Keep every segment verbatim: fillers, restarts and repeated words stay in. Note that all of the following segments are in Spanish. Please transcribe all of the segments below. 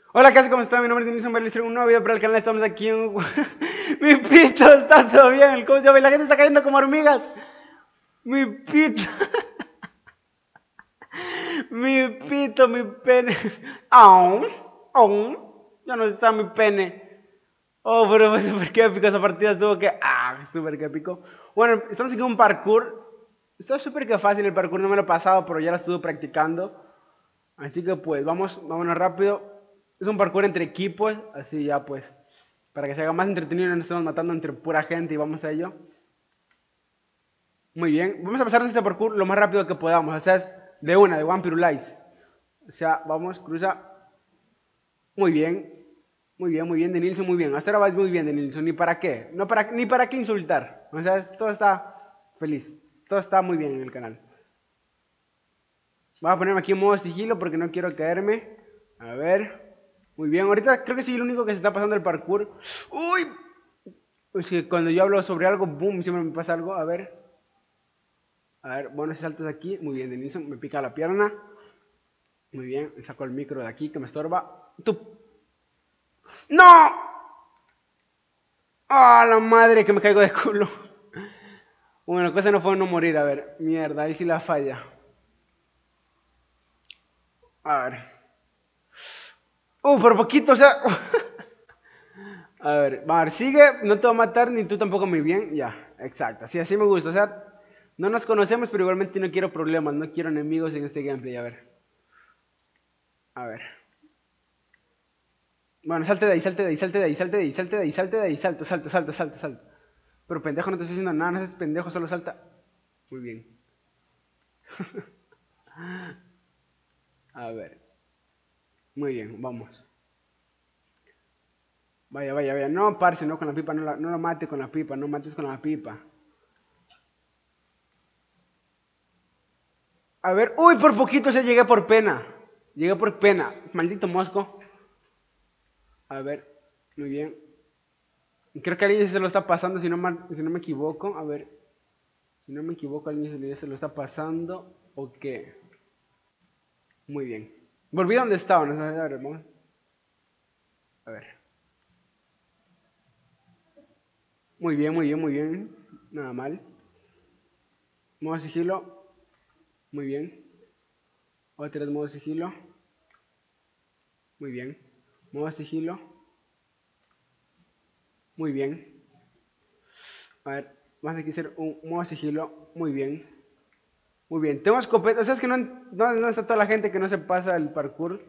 Hola, ¿qué haces? ¿Cómo están? Mi nombre es Denison Bailey, un nuevo video para el canal. Estamos aquí en... Mi pito está todo bien. ¿Cómo se llama? Y la gente está cayendo como hormigas. Mi pito. Mi pito, mi pene. Aún. Aún. Ya no está mi pene. Oh, pero fue súper épico. Esa partida estuvo que... Ah, súper épico. Bueno, estamos aquí en un parkour. Está súper que fácil el parkour. No me lo he pasado, pero ya lo estuve practicando. Así que pues, vamos, vámonos rápido. Es un parkour entre equipos. Así ya pues. Para que se haga más entretenido, no nos estemos matando entre pura gente y vamos a ello. Muy bien. Vamos a pasar este parkour lo más rápido que podamos. O sea, es de una, de One Pirulais. O sea, vamos, cruza. Muy bien. Muy bien, muy bien, Denilson, muy bien. Hasta ahora vas muy bien, Denilson. ¿Ni para qué? No para, ni para qué insultar. O sea, todo está feliz. Todo está muy bien en el canal. Voy a ponerme aquí en modo sigilo porque no quiero caerme. A ver. Muy bien, ahorita creo que soy el único que se está pasando el parkour. ¡Uy! Pues que cuando yo hablo sobre algo, boom, siempre me pasa algo. A ver. A ver, bueno, si saltas aquí. Muy bien, Denison, me pica la pierna. Muy bien, saco el micro de aquí que me estorba. ¡Tú! ¡No! ¡Ah, la madre que me caigo de culo! Bueno, la cosa no fue no morir. A ver, mierda, ahí sí la falla. A ver. ¡Uh, por poquito, o sea! A ver, a ver, sigue, no te va a matar ni tú tampoco muy bien. Ya, exacto, así, así me gusta. O sea, no nos conocemos, pero igualmente no quiero problemas, no quiero enemigos en este gameplay. A ver, a ver. Bueno, salte de ahí, salte de ahí, salte de ahí, salte de ahí, salte de ahí, salte de ahí, salta, salta, salta, salta, salta. Pero pendejo, no te estoy diciendo nada, no seas pendejo, solo salta. Muy bien. A ver. Muy bien, vamos. Vaya, vaya, vaya. No, parce, no con la pipa, no, la, no lo mate con la pipa, no mates con la pipa. A ver, uy, por poquito se llegué por pena. Llegué por pena. Maldito mosco. A ver, muy bien. Creo que alguien se lo está pasando, si no, si no me equivoco. A ver, si no me equivoco, alguien se lo está pasando. ¿O qué? Muy bien. Volví donde estaba, ¿no? A ver, vamos. A ver. Muy bien, muy bien, muy bien. Nada mal. Modo sigilo. Muy bien. Otra vez modo sigilo. Muy bien. Modo sigilo. Muy bien. A ver, vamos a hacer un modo sigilo. Muy bien. Muy bien. Tengo escopeta. O sea, es que no, no, no está toda la gente que no se pasa el parkour.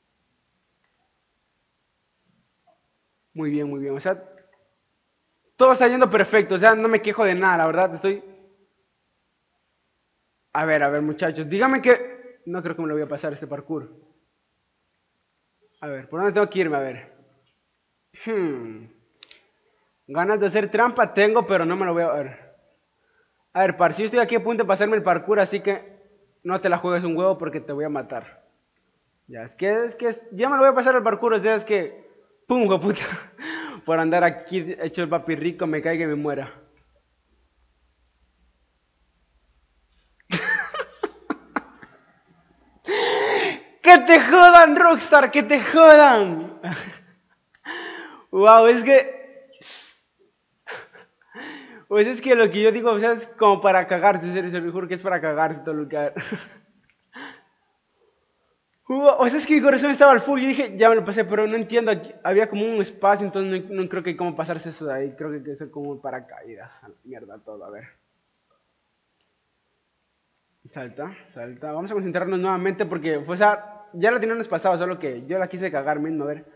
Muy bien, muy bien. O sea, todo está yendo perfecto. O sea, no me quejo de nada, la verdad. Estoy... A ver, a ver, muchachos. Díganme que... No creo que me lo voy a pasar este parkour. A ver, ¿por dónde tengo que irme? A ver. Hmm. Ganas de hacer trampa tengo, pero no me lo voy a ver. A ver, par, si yo estoy aquí a punto de pasarme el parkour, así que no te la juegues un huevo porque te voy a matar. Ya, es que, es que, ya me lo voy a pasar el parkour, o sea, es que, pum, hijo puta, por andar aquí hecho el papi rico, me caiga y me muera. ¡Que te jodan, Rockstar! ¡Que te jodan! Wow, es que, pues es que lo que yo digo, o sea, es como para cagarse, en serio, se lo juro que es para cagarse todo lo que... O sea, es que mi corazón estaba al full. Yo dije, ya me lo pasé, pero no entiendo. Aquí había como un espacio, entonces no, no creo que hay cómo pasarse eso de ahí. Creo que hay que ser como paracaídas. A la mierda todo, a ver. Salta, salta. Vamos a concentrarnos nuevamente porque, pues, ah, ya la teníamos pasado, solo que yo la quise cagar mismo. A ver.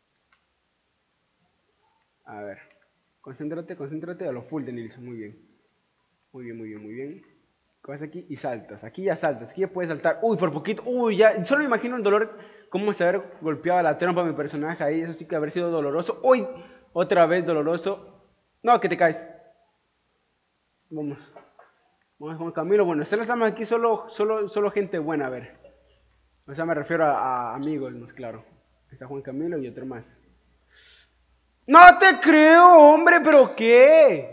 A ver. Concéntrate, concéntrate a lo full de Nilsson. Muy bien. Muy bien, muy bien, muy bien. Coges aquí y saltas. Aquí ya saltas. Aquí ya puedes saltar. Uy, por poquito. Uy, ya. Solo me imagino el dolor. Cómo se haber golpeado la trompa a mi personaje ahí. Eso sí que haber sido doloroso. Uy, otra vez doloroso. No, que te caes. Vamos. Vamos, Juan Camilo. Bueno, estamos aquí solo, solo, solo gente buena. A ver. O sea, me refiero a, a amigos, más claro. Está Juan Camilo y otro más. No te creo, hombre, pero ¿qué?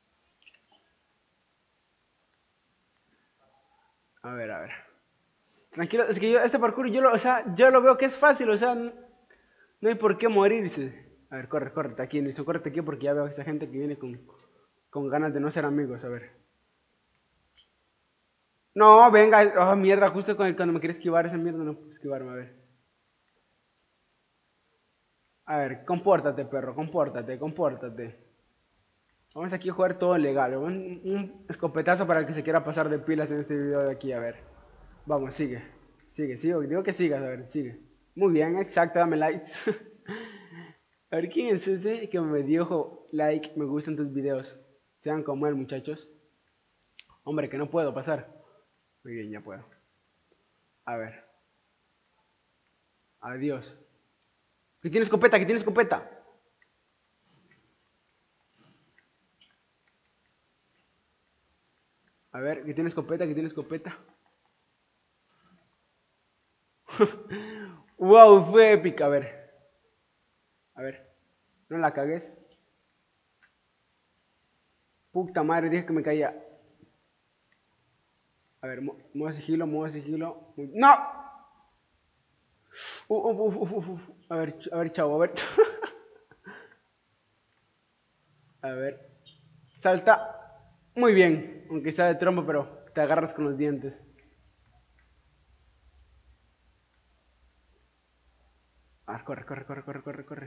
A ver, a ver. Tranquilo, es que yo, este parkour, yo lo, o sea, yo lo veo que es fácil, o sea, no, no hay por qué morirse. A ver, corre, córrete aquí, Nilsson, córrete aquí porque ya veo a esta gente que viene con, con ganas de no ser amigos, a ver. No, venga, oh, mierda, justo cuando, cuando me quiere esquivar esa mierda, no puedo esquivarme, a ver. A ver, compórtate, perro, compórtate, compórtate. Vamos aquí a jugar todo legal. Un, un escopetazo para el que se quiera pasar de pilas en este video de aquí, a ver. Vamos, sigue. Sigue, sigo. Digo que sigas, a ver, sigue. Muy bien, exacto, dame likes. A ver, ¿quién es ese que me dio like, me gustan tus videos? Sean como él, muchachos. Hombre, que no puedo pasar. Muy bien, ya puedo. A ver. Adiós. Que tiene escopeta, que tiene escopeta. A ver, que tiene escopeta, que tiene escopeta. Wow, fue épica, a ver. A ver. No la cagues. Puta madre, dije que me caía. A ver, muevo sigilo, muevo sigilo. ¡No! Uh, uh, uh, uh, uh, uh. A ver, a ver, chavo, a ver. A ver. Salta. Muy bien. Aunque sea de trompo, pero te agarras con los dientes. A ver, corre, corre, corre, corre, corre, corre.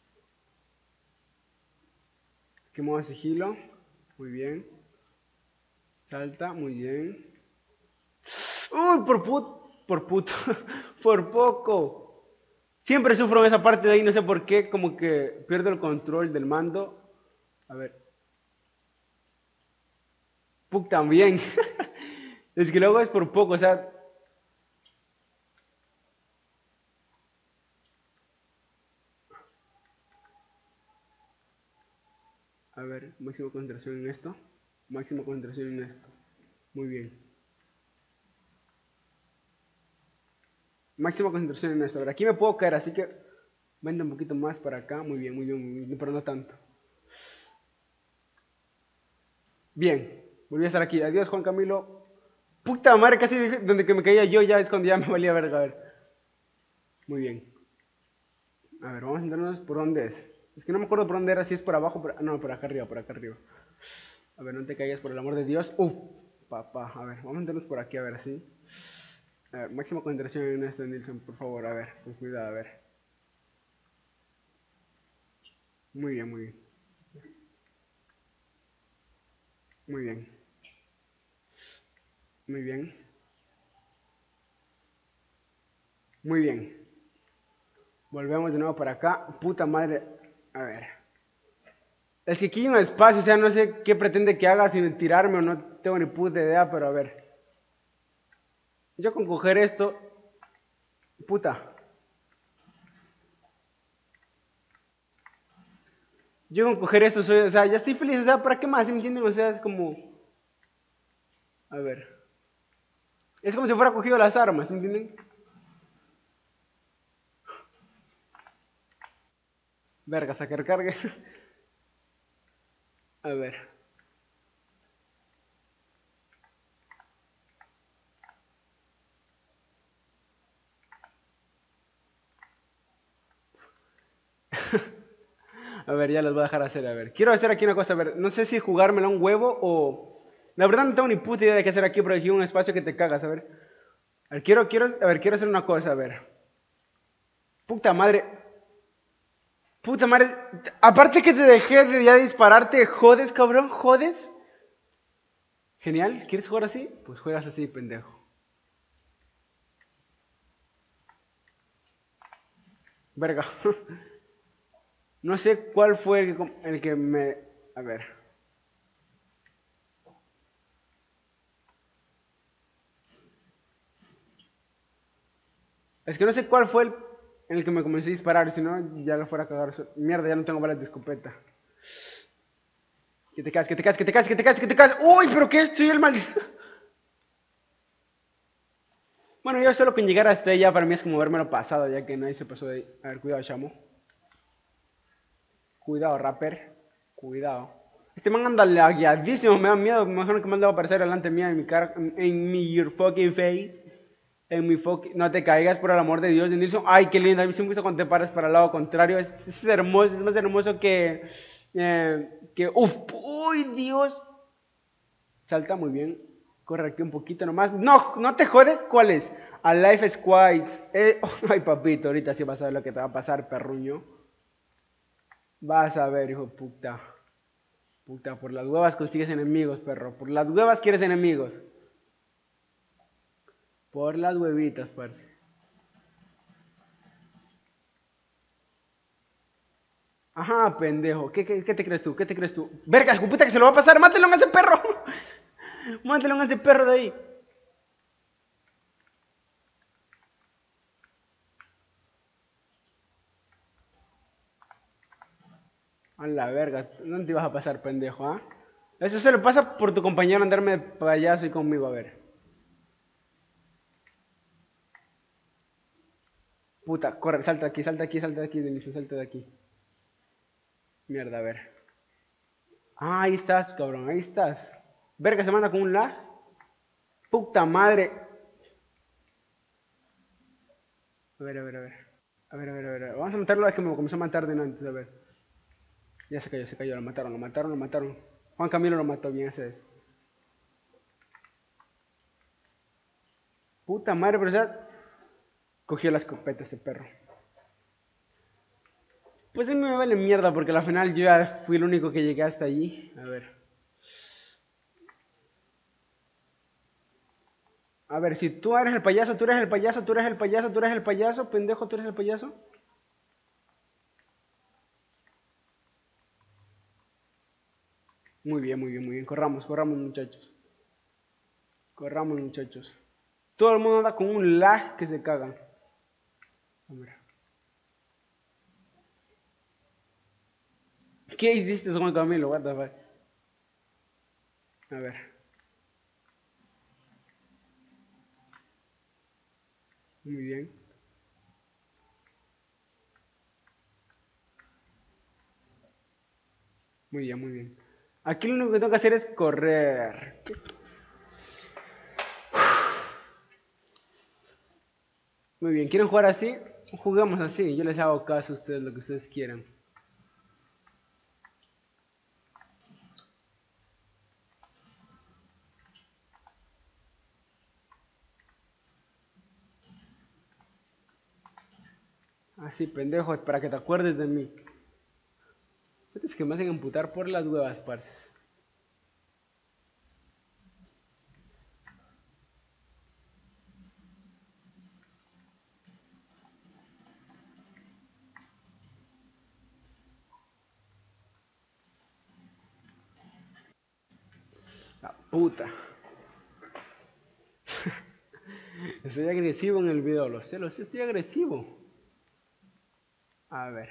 Que muevo sigilo. Muy bien. Salta, muy bien. Uy, por put... Por puto. Por poco. Siempre sufro en esa parte de ahí, no sé por qué. Como que pierdo el control del mando. A ver. Puck también. Es que luego es por poco, o sea. A ver, máxima concentración en esto. Máxima concentración en esto. Muy bien. Máxima concentración en esto. A ver, aquí me puedo caer, así que vente un poquito más para acá. Muy bien, muy bien, muy bien, pero no tanto. Bien, volví a estar aquí. Adiós, Juan Camilo. Puta madre, casi donde que me caía yo ya es cuando ya me valía verga. A ver. Muy bien. A ver, vamos a entrarnos por dónde es. Es que no me acuerdo por dónde era, si es por abajo, por... no, por acá arriba, por acá arriba. A ver, no te caigas por el amor de Dios. Uf, papá, a ver, vamos a meternos por aquí, a ver, así. A ver, máxima concentración en esto, Nilsson, por favor, a ver, con cuidado, a ver. Muy bien, muy bien. Muy bien. Muy bien. Muy bien. Volvemos de nuevo para acá. Puta madre. A ver. Es que aquí hay un espacio, o sea, no sé qué pretende que haga, sin tirarme o no tengo ni puta idea, pero a ver. Yo con coger esto... Puta. Yo con coger esto soy, o sea, ya estoy feliz, o sea, ¿para qué más? ¿Sí me entienden? O sea, es como... A ver. Es como si fuera cogido las armas, ¿sí me entienden? Verga, sacar carga. A ver. A ver, ya los voy a dejar hacer, a ver. Quiero hacer aquí una cosa, a ver. No sé si jugármela un huevo o... La verdad no tengo ni puta idea de qué hacer aquí, pero aquí hay un espacio que te cagas, a ver. A ver, quiero, quiero, a ver, quiero hacer una cosa, a ver. Puta madre. Puta madre. Aparte que te dejé de ya dispararte, jodes, cabrón, jodes. Genial, ¿quieres jugar así? Pues juegas así, pendejo. Verga. No sé cuál fue el que, el que me... A ver. Es que no sé cuál fue el, en el que me comencé a disparar, si no ya lo fuera a cagar. Mierda, ya no tengo balas de escopeta. Que te caes, que te caes, que te caes, que te caes, que te caes. ¡Uy, pero qué! Soy el mal... Bueno, yo solo con llegar hasta ella para mí es como verme pasado, ya que nadie se pasó de ahí. A ver, cuidado, chamo. Cuidado, rapper. Cuidado. Este man anda lagueadísimo, me da miedo. Me imagino que me han dado a aparecer delante mía en mi cara, en mi your fucking face. en mi fucking... No te caigas, por el amor de Dios, Denilson. Ay, qué lindo. A mí sí me gusta cuando te paras para el lado contrario. Es, es hermoso, es más hermoso que... eh, que... Uf, uy, Dios. Salta muy bien. Corre aquí un poquito nomás. No, no te jode. ¿Cuál es? A Life Squad. Eh, ay, papito, ahorita sí vas a ver lo que te va a pasar, perruño. Vas a ver, hijo de puta. Puta, por las huevas consigues enemigos, perro. Por las huevas quieres enemigos. Por las huevitas, parce. Ajá, pendejo. ¿Qué, qué, qué te crees tú? ¿Qué te crees tú? Verga, hijo de puta, que se lo va a pasar. ¡Mátelo a ese perro! ¡Mátelo a ese perro de ahí! A la verga. No te ibas a pasar, pendejo, ¿ah? ¿eh? Eso se lo pasa por tu compañero andarme de payaso y conmigo, a ver. Puta, corre, salta aquí, salta aquí, salta de aquí, Denilson, salta de aquí. Mierda, a ver. Ah, ahí estás, cabrón, ahí estás. Verga, se manda con un lag. Puta madre. A ver, a ver, a ver. A ver, a ver, a ver. Vamos a matarlo, es que me comenzó a matar de antes, a ver. Ya se cayó, se cayó, lo mataron, lo mataron, lo mataron. Juan Camilo lo mató, bien, ese es. Puta madre, pero ya cogió la escopeta este perro. Pues a mí me vale mierda porque al final yo ya fui el único que llegué hasta allí. A ver. A ver, si tú eres el payaso, tú eres el payaso, tú eres el payaso, tú eres el payaso, pendejo, tú eres el payaso. Muy bien, muy bien, muy bien. Corramos, corramos, muchachos. Corramos, muchachos. Todo el mundo anda con un lag que se cagan. A ver. ¿Qué hiciste, Juan Camilo? What the fuck? A ver. Muy bien. Muy bien, muy bien. Aquí lo único que tengo que hacer es correr. Muy bien, ¿quieren jugar así? Jugamos así, yo les hago caso a ustedes, lo que ustedes quieran. Así, pendejo, para que te acuerdes de mí. Es que me hacen amputar por las huevas, parces. La puta. Estoy agresivo en el video, lo sé, lo sé, estoy agresivo. A ver.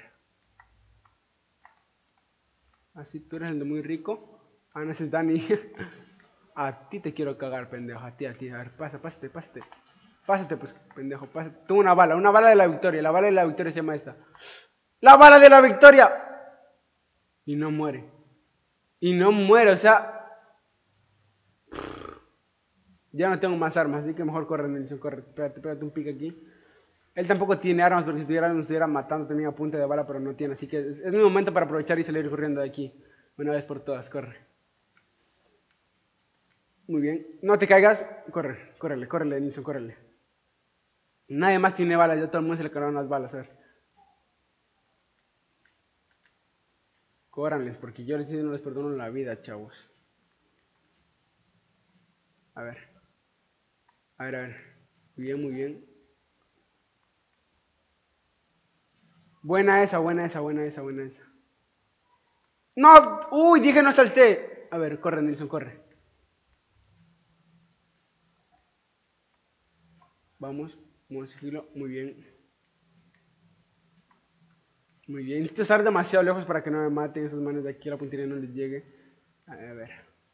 Así tú eres el de muy rico. Ah, no, ese es Dani. A ti te quiero cagar, pendejo. A ti, a ti. A ver, pasa, pásate, pásate. Pásate, pues, pendejo, pásate. Tengo una bala, una bala de la victoria. La bala de la victoria se llama esta. ¡La bala de la victoria! Y no muere. Y no muere, o sea... Ya no tengo más armas, así que mejor corre, Nelson, corre. Espérate, espérate un pique aquí. Él tampoco tiene armas, porque si tuviera nos estuviera matando, tenía punta de bala, pero no tiene. Así que es, es mi momento para aprovechar y salir corriendo de aquí. Una vez por todas, corre. Muy bien. No te caigas. Corre, córrele, córrele, Nelson, córrele. Nadie más tiene balas, ya todo el mundo se le cargaron las balas, a ver. Córranles, porque yo les no les perdono la vida, chavos. A ver. A ver, a ver. Muy bien, muy bien. Buena esa, buena esa, buena esa, buena esa. ¡No! ¡Uy! Dije no salté. A ver, corre, Nelson, corre. Vamos, vamos a seguirlo. Muy bien. Muy bien. Necesito estar demasiado lejos para que no me maten esos manes de aquí. La puntería no les llegue. A ver.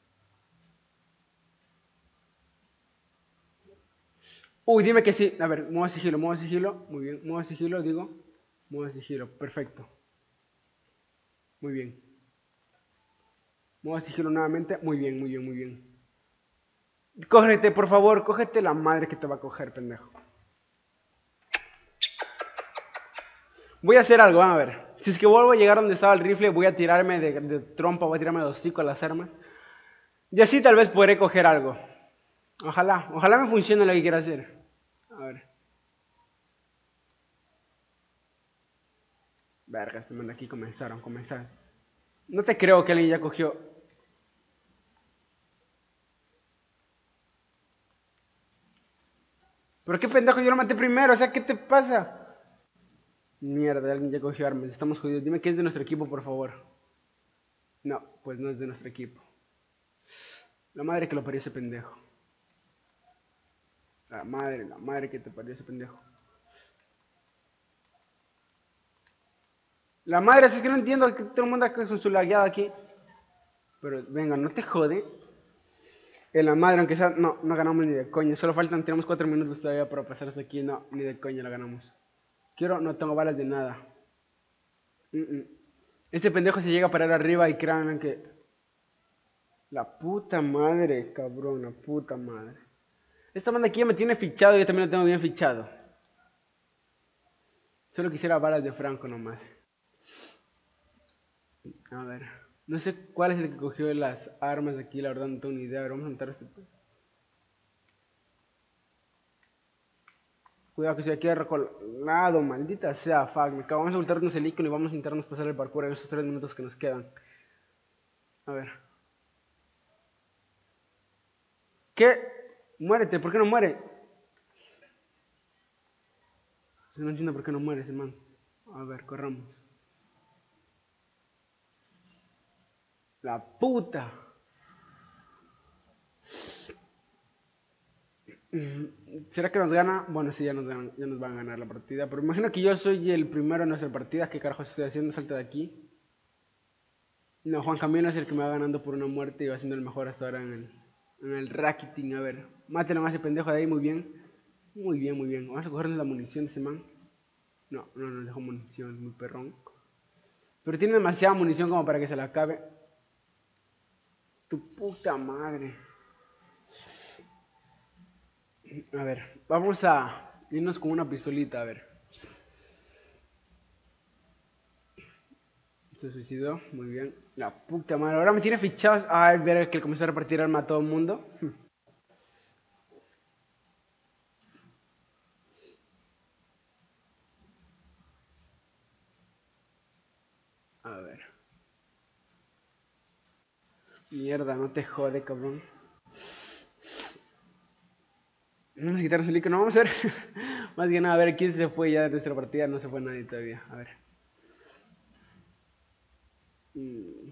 Uy, dime que sí. A ver, modo sigilo, modo sigilo. Muy bien. Modo sigilo, digo. Modo sigilo. Perfecto. Muy bien. Modo sigilo nuevamente. Muy bien, muy bien, muy bien. Cógete, por favor, cógete la madre que te va a coger, pendejo. Voy a hacer algo, vamos a ver. Si es que vuelvo a llegar donde estaba el rifle, voy a tirarme de, de trompa, voy a tirarme de hocico a las armas. Y así tal vez podré coger algo. Ojalá, ojalá me funcione lo que quiero hacer. A ver. Verga, este man de aquí comenzaron, comenzaron. No te creo que alguien ya cogió. Pero qué pendejo, yo lo maté primero, o sea, ¿qué te pasa? Mierda, alguien ya cogió armas, estamos jodidos. Dime que es de nuestro equipo, por favor. No, pues no es de nuestro equipo. La madre que lo parió ese pendejo. La madre, la madre que te parió ese pendejo. La madre, es que no entiendo que todo el mundo acá con su lagueado aquí. Pero venga, no te jode. En la madre, aunque sea, no, no ganamos ni de coño. Solo faltan, tenemos cuatro minutos todavía para pasar hasta aquí. No, ni de coño la ganamos. Quiero, no tengo balas de nada. Mm -mm. Este pendejo se llega a parar arriba y créanme que... La puta madre, cabrón, la puta madre. Esta banda aquí ya me tiene fichado y yo también lo tengo bien fichado. Solo quisiera balas de Franco nomás. A ver. No sé cuál es el que cogió las armas de aquí, la verdad no tengo ni idea. A ver, vamos a montar este... Cuidado que se quede recolado, maldita sea, fuck. Me acabamos de voltarnos el icono y vamos a intentarnos pasar el parkour en estos tres minutos que nos quedan. A ver. ¿Qué? Muérete, ¿por qué no muere? No entiendo por qué no muere ese man. A ver, corramos. La puta. ¿Será que nos gana? Bueno, sí, ya nos, ganan, ya nos van a ganar la partida. Pero imagino que yo soy el primero en nuestra partida. ¿Qué carajo estoy haciendo? Salta de aquí. No, Juan Camilo es el que me va ganando por una muerte y va siendo el mejor hasta ahora en el, en el racketing. A ver, mátelo a ese pendejo de ahí, muy bien. Muy bien, muy bien. Vamos a cogernos la munición de ese man. No, no nos dejó munición, muy perrón. Pero tiene demasiada munición como para que se la acabe. Tu puta madre. A ver, vamos a irnos con una pistolita, a ver. Se suicidó, muy bien. La puta madre, ahora me tiene fichados. Ay, ver que comenzó a repartir arma a todo el mundo. A ver. Mierda, no te jode, cabrón. Vamos a quitarnos el icono, vamos a ver. Más que nada, a ver quién se fue ya de nuestra partida. No se fue nadie todavía. A ver. Mm.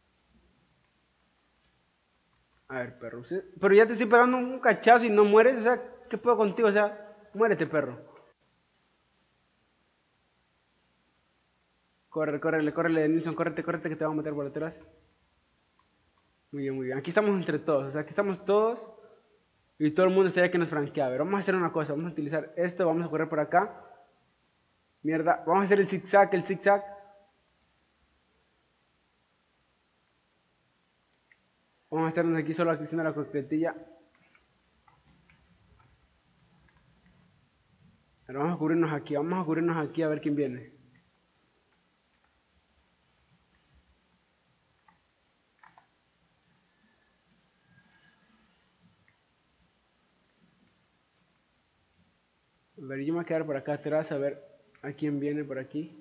A ver, perro. ¿Sí? Pero ya te estoy pegando un cachazo y no mueres. O sea, ¿qué puedo contigo? O sea, muérete, perro. Corre, corre, corre, Nilsson, córrete, córrete que te vamos a meter por detrás. Muy bien, muy bien. Aquí estamos entre todos. O sea, aquí estamos todos. Y todo el mundo sabe que nos franquea. A ver, vamos a hacer una cosa. Vamos a utilizar esto. Vamos a correr por acá. Mierda. Vamos a hacer el zigzag, el zigzag. Vamos a estarnos aquí solo haciendo la coquetilla. Pero vamos a cubrirnos aquí. Vamos a cubrirnos aquí a ver quién viene. A ver, yo me voy a quedar por acá atrás a ver a quién viene por aquí.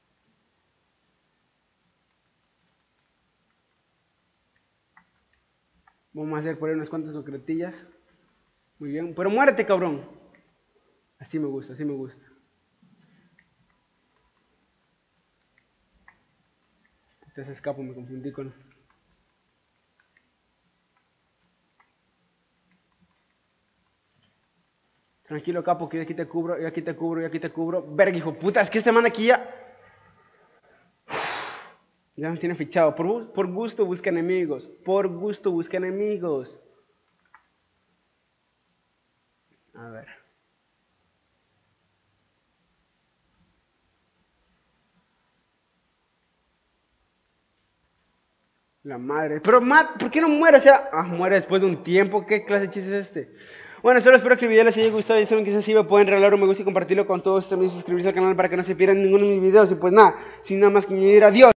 Vamos a hacer por ahí unas cuantas coquetillas. Muy bien. Pero muérete, cabrón. Así me gusta, así me gusta. Te se escapo, me confundí con... Tranquilo, capo, que yo aquí te cubro, yo aquí te cubro, yo aquí te cubro. Verga, hijo puta, es que este man aquí ya... Ya nos tiene fichado. Por, por gusto busca enemigos. Por gusto busca enemigos. A ver. La madre. Pero, Matt, ¿por qué no muere? O sea, ah, muere después de un tiempo. ¿Qué clase de chiste es este? Bueno, solo espero que el video les haya gustado. Ya saben que si es así, me pueden regalar un me gusta y compartirlo con todos. También suscribirse al canal para que no se pierdan ninguno de mis videos. Y pues nada, sin nada más que añadir, adiós.